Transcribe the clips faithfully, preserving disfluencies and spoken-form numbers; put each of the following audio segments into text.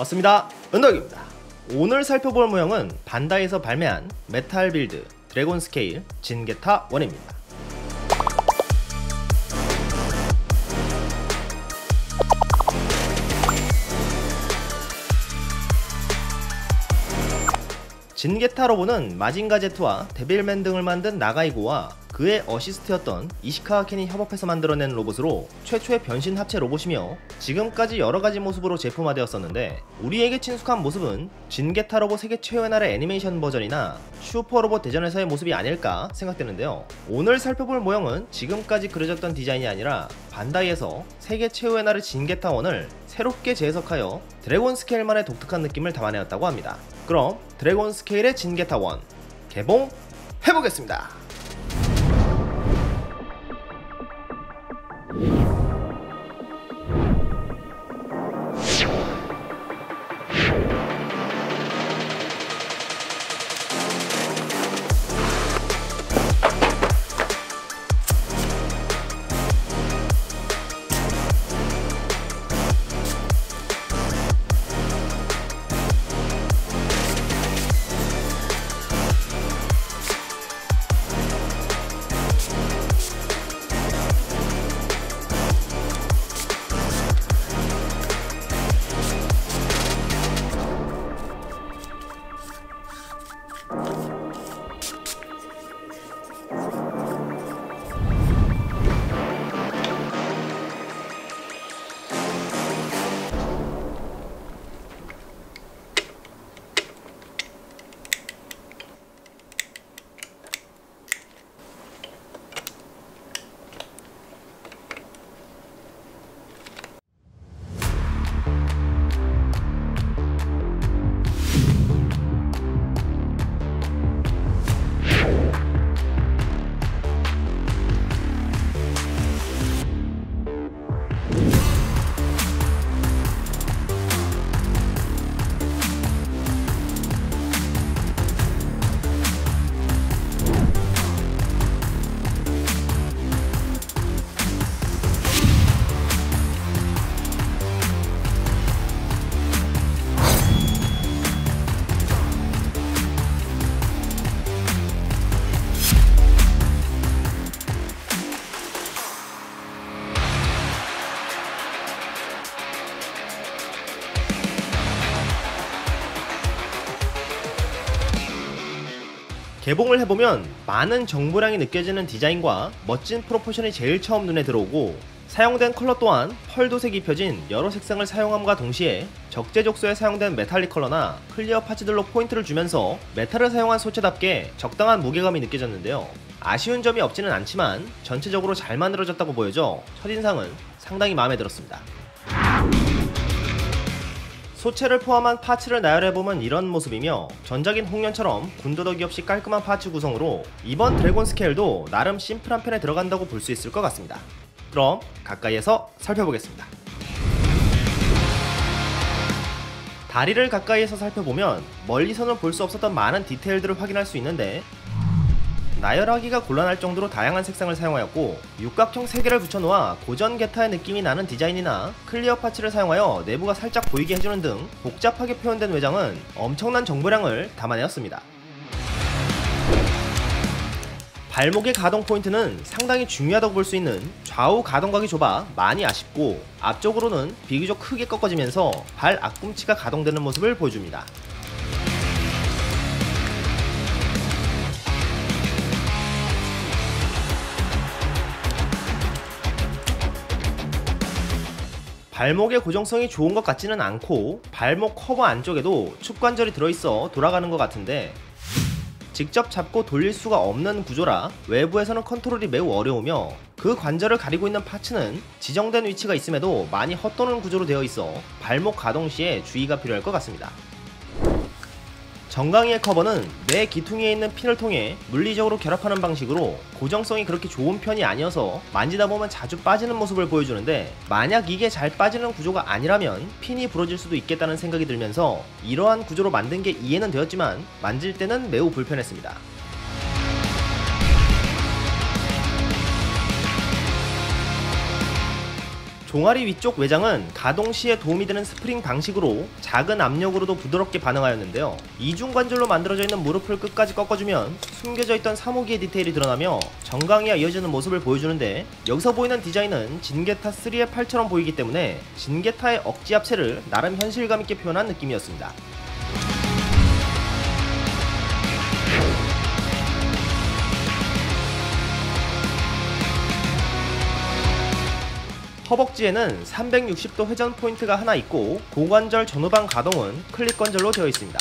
반갑습니다. 은덕입니다. 오늘 살펴볼 모형은 반다이에서 발매한 메탈 빌드 드래곤 스케일 진게타 원입니다. 진게타 로보는 마징가 제트와 데빌맨 등을 만든 나가이고와 그의 어시스트였던 이시카와 켄이 협업해서 만들어낸 로봇으로 최초의 변신 합체 로봇이며 지금까지 여러가지 모습으로 제품화되었었는데, 우리에게 친숙한 모습은 진게타 로봇 세계 최후의 날의 애니메이션 버전이나 슈퍼로봇 대전에서의 모습이 아닐까 생각되는데요. 오늘 살펴볼 모형은 지금까지 그려졌던 디자인이 아니라 반다이에서 세계 최후의 날의 진게타 원을 새롭게 재해석하여 드래곤 스케일만의 독특한 느낌을 담아내었다고 합니다. 그럼 드래곤 스케일의 진게타 원 개봉해보겠습니다. 개봉을 해보면 많은 정보량이 느껴지는 디자인과 멋진 프로포션이 제일 처음 눈에 들어오고, 사용된 컬러 또한 펄도색 입혀진 여러 색상을 사용함과 동시에 적재적소에 사용된 메탈릭 컬러나 클리어 파츠들로 포인트를 주면서 메탈을 사용한 소체답게 적당한 무게감이 느껴졌는데요. 아쉬운 점이 없지는 않지만 전체적으로 잘 만들어졌다고 보여져 첫인상은 상당히 마음에 들었습니다. 소체를 포함한 파츠를 나열해보면 이런 모습이며, 전작인 홍련처럼 군더더기 없이 깔끔한 파츠 구성으로 이번 드래곤 스케일도 나름 심플한 편에 들어간다고 볼 수 있을 것 같습니다. 그럼 가까이에서 살펴보겠습니다. 다리를 가까이에서 살펴보면 멀리서는 볼 수 없었던 많은 디테일들을 확인할 수 있는데, 나열하기가 곤란할 정도로 다양한 색상을 사용하였고, 육각형 세 개를 붙여놓아 고전 게타의 느낌이 나는 디자인이나 클리어 파츠를 사용하여 내부가 살짝 보이게 해주는 등 복잡하게 표현된 외장은 엄청난 정보량을 담아내었습니다. 발목의 가동 포인트는 상당히 중요하다고 볼 수 있는 좌우 가동각이 좁아 많이 아쉽고, 앞쪽으로는 비교적 크게 꺾어지면서 발 앞꿈치가 가동되는 모습을 보여줍니다. 발목의 고정성이 좋은 것 같지는 않고, 발목 커버 안쪽에도 축관절이 들어있어 돌아가는 것 같은데, 직접 잡고 돌릴 수가 없는 구조라 외부에서는 컨트롤이 매우 어려우며, 그 관절을 가리고 있는 파츠는 지정된 위치가 있음에도 많이 헛도는 구조로 되어 있어 발목 가동 시에 주의가 필요할 것 같습니다. 정강이의 커버는 내 기퉁이에 있는 핀을 통해 물리적으로 결합하는 방식으로 고정성이 그렇게 좋은 편이 아니어서 만지다 보면 자주 빠지는 모습을 보여주는데, 만약 이게 잘 빠지는 구조가 아니라면 핀이 부러질 수도 있겠다는 생각이 들면서 이러한 구조로 만든 게 이해는 되었지만 만질 때는 매우 불편했습니다. 종아리 위쪽 외장은 가동 시에 도움이 되는 스프링 방식으로 작은 압력으로도 부드럽게 반응하였는데요. 이중 관절로 만들어져 있는 무릎을 끝까지 꺾어주면 숨겨져 있던 사무기의 디테일이 드러나며 정강이와 이어지는 모습을 보여주는데, 여기서 보이는 디자인은 진게타 쓰리의 팔처럼 보이기 때문에 진게타의 억지 합체를 나름 현실감 있게 표현한 느낌이었습니다. 허벅지에는 삼백육십 도 회전 포인트가 하나 있고 고관절 전후방 가동은 클릭 관절로 되어 있습니다.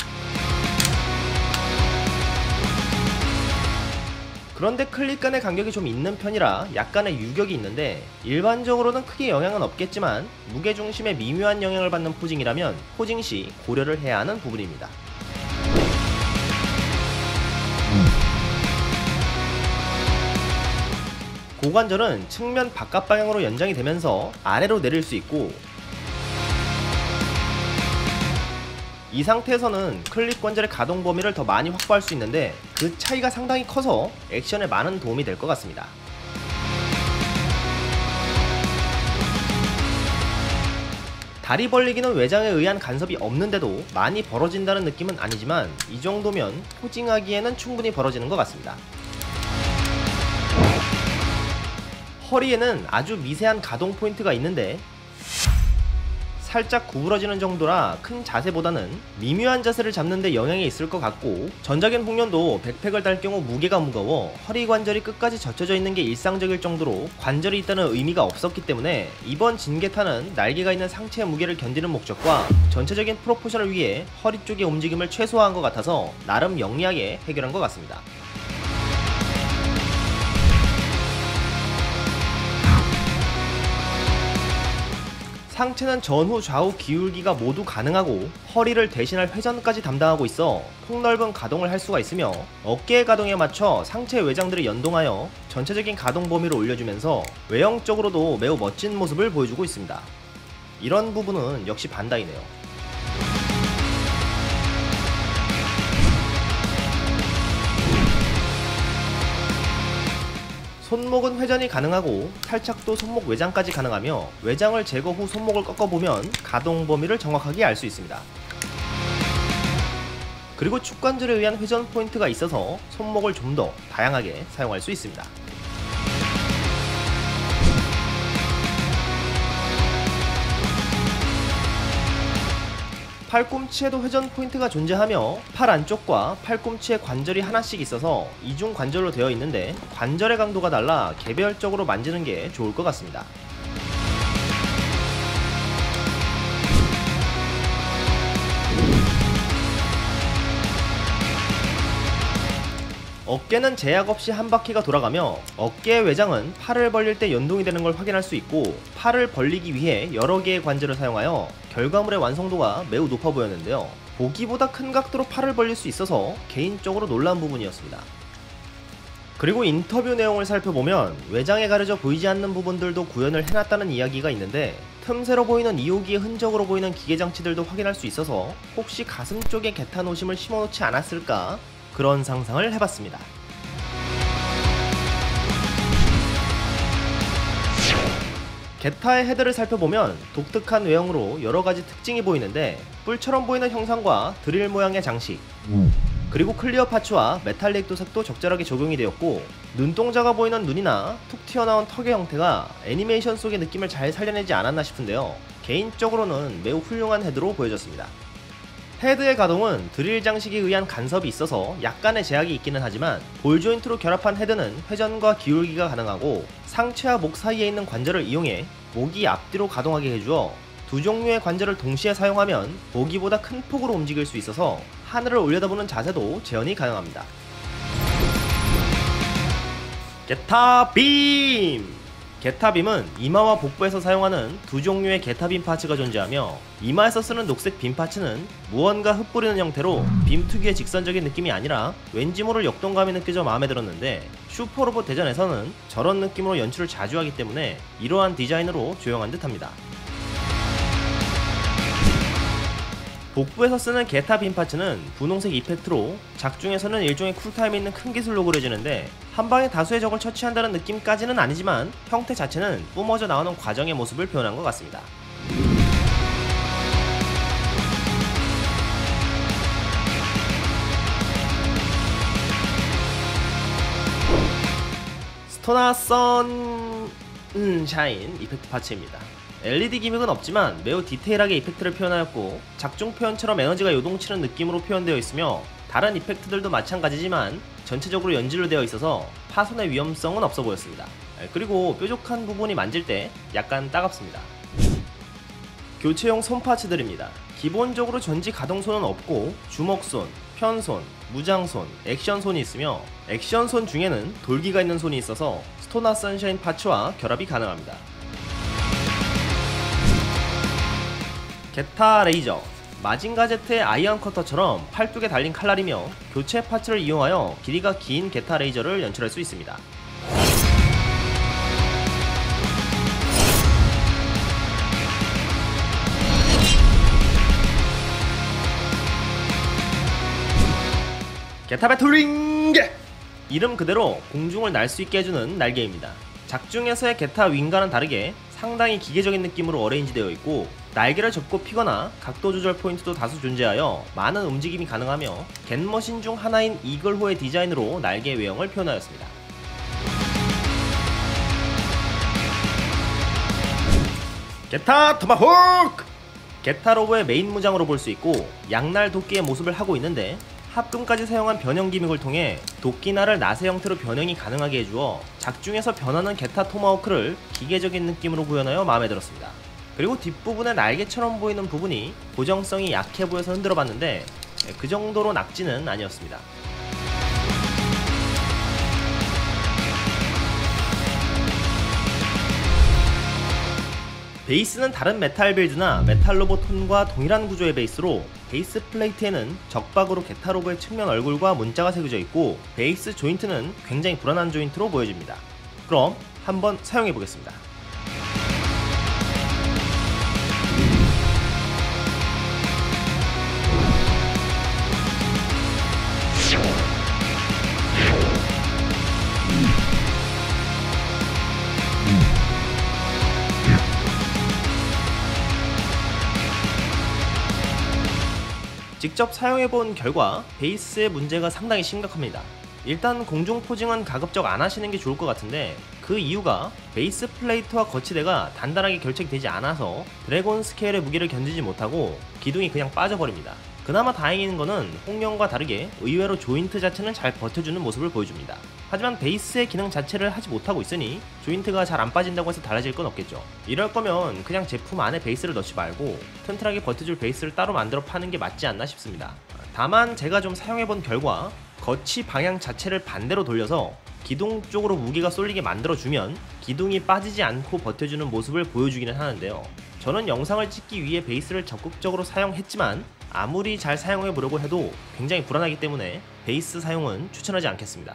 그런데 클릭 간의 간격이 좀 있는 편이라 약간의 유격이 있는데, 일반적으로는 크게 영향은 없겠지만 무게중심에 미묘한 영향을 받는 포징이라면 포징 시 고려를 해야 하는 부분입니다. 고관절은 측면 바깥 방향으로 연장이 되면서 아래로 내릴 수 있고, 이 상태에서는 클릭 관절의 가동 범위를 더 많이 확보할 수 있는데, 그 차이가 상당히 커서 액션에 많은 도움이 될 것 같습니다. 다리 벌리기는 외장에 의한 간섭이 없는데도 많이 벌어진다는 느낌은 아니지만, 이 정도면 포징하기에는 충분히 벌어지는 것 같습니다. 허리에는 아주 미세한 가동 포인트가 있는데 살짝 구부러지는 정도라 큰 자세보다는 미묘한 자세를 잡는 데 영향이 있을 것 같고, 전작인 홍련도 백팩을 달 경우 무게가 무거워 허리 관절이 끝까지 젖혀져 있는 게 일상적일 정도로 관절이 있다는 의미가 없었기 때문에 이번 진게타는 날개가 있는 상체의 무게를 견디는 목적과 전체적인 프로포션을 위해 허리 쪽의 움직임을 최소화한 것 같아서 나름 영리하게 해결한 것 같습니다. 상체는 전후 좌우 기울기가 모두 가능하고 허리를 대신할 회전까지 담당하고 있어 폭넓은 가동을 할 수가 있으며, 어깨의 가동에 맞춰 상체 외장들이 연동하여 전체적인 가동 범위를 올려주면서 외형적으로도 매우 멋진 모습을 보여주고 있습니다. 이런 부분은 역시 반다이네요. 손목은 회전이 가능하고 탈착도 손목 외장까지 가능하며, 외장을 제거 후 손목을 꺾어보면 가동 범위를 정확하게 알 수 있습니다. 그리고 축관절에 의한 회전 포인트가 있어서 손목을 좀 더 다양하게 사용할 수 있습니다. 팔꿈치에도 회전 포인트가 존재하며 팔 안쪽과 팔꿈치에 관절이 하나씩 있어서 이중 관절로 되어 있는데, 관절의 강도가 달라 개별적으로 만지는 게 좋을 것 같습니다. 어깨는 제약 없이 한 바퀴가 돌아가며, 어깨의 외장은 팔을 벌릴 때 연동이 되는 걸 확인할 수 있고, 팔을 벌리기 위해 여러 개의 관절을 사용하여 결과물의 완성도가 매우 높아 보였는데요. 보기보다 큰 각도로 팔을 벌릴 수 있어서 개인적으로 놀란 부분이었습니다. 그리고 인터뷰 내용을 살펴보면 외장에 가려져 보이지 않는 부분들도 구현을 해놨다는 이야기가 있는데, 틈새로 보이는 이호기의 흔적으로 보이는 기계장치들도 확인할 수 있어서 혹시 가슴 쪽에 게타 노심을 심어놓지 않았을까, 그런 상상을 해봤습니다. 게타의 헤드를 살펴보면 독특한 외형으로 여러가지 특징이 보이는데, 뿔처럼 보이는 형상과 드릴 모양의 장식, 그리고 클리어 파츠와 메탈릭 도색도 적절하게 적용이 되었고, 눈동자가 보이는 눈이나 툭 튀어나온 턱의 형태가 애니메이션 속의 느낌을 잘 살려내지 않았나 싶은데요. 개인적으로는 매우 훌륭한 헤드로 보여졌습니다. 헤드의 가동은 드릴 장식에 의한 간섭이 있어서 약간의 제약이 있기는 하지만, 볼 조인트로 결합한 헤드는 회전과 기울기가 가능하고 상체와 목 사이에 있는 관절을 이용해 목이 앞뒤로 가동하게 해주어 두 종류의 관절을 동시에 사용하면 보기보다 큰 폭으로 움직일 수 있어서 하늘을 올려다보는 자세도 재현이 가능합니다. 게타빔! 게타빔은 이마와 복부에서 사용하는 두 종류의 게타빔 파츠가 존재하며, 이마에서 쓰는 녹색 빔 파츠는 무언가 흩뿌리는 형태로 빔 특유의 직선적인 느낌이 아니라 왠지 모를 역동감이 느껴져 마음에 들었는데, 슈퍼로봇 대전에서는 저런 느낌으로 연출을 자주 하기 때문에 이러한 디자인으로 조용한 듯합니다. 복부에서 쓰는 게타 빔 파츠는 분홍색 이펙트로 작중에서는 일종의 쿨타임이 있는 큰 기술로 그려지는데 한방에 다수의 적을 처치한다는 느낌까지는 아니지만 형태 자체는 뿜어져 나오는 과정의 모습을 표현한 것 같습니다. 스토나 선... 음... 샤인 이펙트 파츠입니다. 엘이디 기믹은 없지만 매우 디테일하게 이펙트를 표현하였고 작중 표현처럼 에너지가 요동치는 느낌으로 표현되어 있으며 다른 이펙트들도 마찬가지지만 전체적으로 연질로 되어 있어서 파손의 위험성은 없어 보였습니다. 그리고 뾰족한 부분이 만질 때 약간 따갑습니다. 교체용 손 파츠들입니다. 기본적으로 전지 가동손은 없고 주먹손, 편손, 무장손, 액션손이 있으며 액션손 중에는 돌기가 있는 손이 있어서 스토나 선샤인 파츠와 결합이 가능합니다. 게타 레이저, 마징가 Z의 아이언 커터처럼 팔뚝에 달린 칼날이며 교체 파츠를 이용하여 길이가 긴 게타 레이저를 연출할 수 있습니다. 게타 배틀링! 이름 그대로 공중을 날 수 있게 해주는 날개입니다. 작중에서의 게타 윙과는 다르게 상당히 기계적인 느낌으로 어레인지 되어 있고 날개를 접고 피거나 각도 조절 포인트도 다수 존재하여 많은 움직임이 가능하며 겟머신 중 하나인 이글호의 디자인으로 날개 외형을 표현하였습니다. 게타 토마호크! 게타 로보의 메인 무장으로 볼 수 있고 양날 도끼의 모습을 하고 있는데 합금까지 사용한 변형 기믹을 통해 도끼날을 나세 형태로 변형이 가능하게 해주어 작중에서 변하는 게타 토마호크를 기계적인 느낌으로 구현하여 마음에 들었습니다. 그리고 뒷부분에 날개처럼 보이는 부분이 고정성이 약해 보여서 흔들어봤는데 그 정도로 낙지는 아니었습니다. 베이스는 다른 메탈 빌드나 메탈 로봇 톤과 동일한 구조의 베이스로 베이스 플레이트에는 적박으로 게타 로보의 측면 얼굴과 문자가 새겨져 있고 베이스 조인트는 굉장히 불안한 조인트로 보여집니다. 그럼 한번 사용해 보겠습니다. 직접 사용해본 결과 베이스의 문제가 상당히 심각합니다. 일단 공중 포징은 가급적 안 하시는 게 좋을 것 같은데 그 이유가 베이스 플레이트와 거치대가 단단하게 결착되지 않아서 드래곤 스케일의 무게를 견디지 못하고 기둥이 그냥 빠져버립니다. 그나마 다행인 거는 홍련과 다르게 의외로 조인트 자체는 잘 버텨주는 모습을 보여줍니다. 하지만 베이스의 기능 자체를 하지 못하고 있으니 조인트가 잘 안 빠진다고 해서 달라질 건 없겠죠. 이럴 거면 그냥 제품 안에 베이스를 넣지 말고 튼튼하게 버텨줄 베이스를 따로 만들어 파는 게 맞지 않나 싶습니다. 다만 제가 좀 사용해본 결과 거치 방향 자체를 반대로 돌려서 기둥 쪽으로 무게가 쏠리게 만들어주면 기둥이 빠지지 않고 버텨주는 모습을 보여주기는 하는데요. 저는 영상을 찍기 위해 베이스를 적극적으로 사용했지만 아무리 잘 사용해보려고 해도 굉장히 불안하기 때문에 베이스 사용은 추천하지 않겠습니다.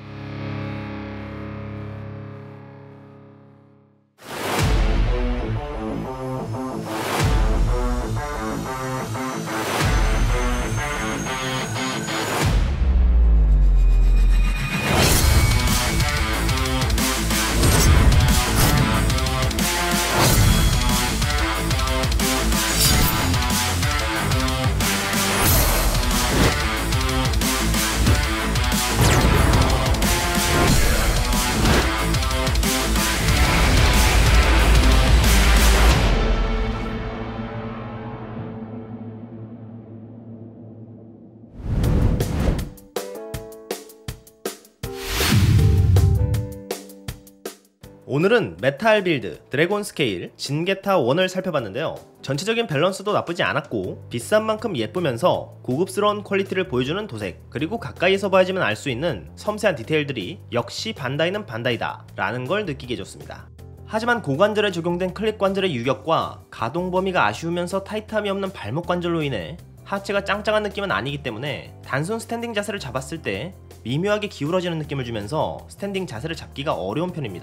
오늘은 메탈 빌드, 드래곤 스케일, 진게타 원을 살펴봤는데요. 전체적인 밸런스도 나쁘지 않았고 비싼 만큼 예쁘면서 고급스러운 퀄리티를 보여주는 도색, 그리고 가까이에서 봐야지만 알 수 있는 섬세한 디테일들이 역시 반다이는 반다이다 라는 걸 느끼게 해줬습니다. 하지만 고관절에 적용된 클립 관절의 유격과 가동 범위가 아쉬우면서 타이트함이 없는 발목 관절로 인해 하체가 짱짱한 느낌은 아니기 때문에 단순 스탠딩 자세를 잡았을 때 미묘하게 기울어지는 느낌을 주면서 스탠딩 자세를 잡기가 어려운 편입니다.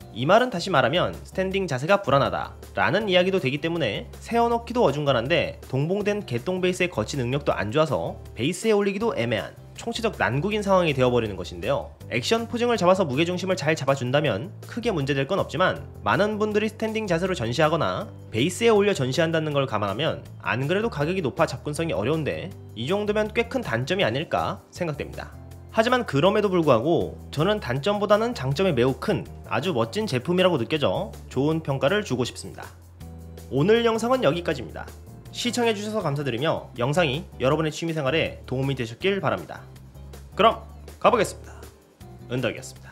이 말은 다시 말하면 스탠딩 자세가 불안하다 라는 이야기도 되기 때문에 세워놓기도 어중간한데 동봉된 개똥 베이스의 거치 능력도 안 좋아서 베이스에 올리기도 애매한 총체적 난국인 상황이 되어버리는 것인데요. 액션 포징을 잡아서 무게중심을 잘 잡아준다면 크게 문제될 건 없지만 많은 분들이 스탠딩 자세로 전시하거나 베이스에 올려 전시한다는 걸 감안하면 안 그래도 가격이 높아 접근성이 어려운데 이 정도면 꽤 큰 단점이 아닐까 생각됩니다. 하지만 그럼에도 불구하고 저는 단점보다는 장점이 매우 큰 아주 멋진 제품이라고 느껴져 좋은 평가를 주고 싶습니다. 오늘 영상은 여기까지입니다. 시청해주셔서 감사드리며 영상이 여러분의 취미생활에 도움이 되셨길 바랍니다. 그럼 가보겠습니다. 은덕이었습니다.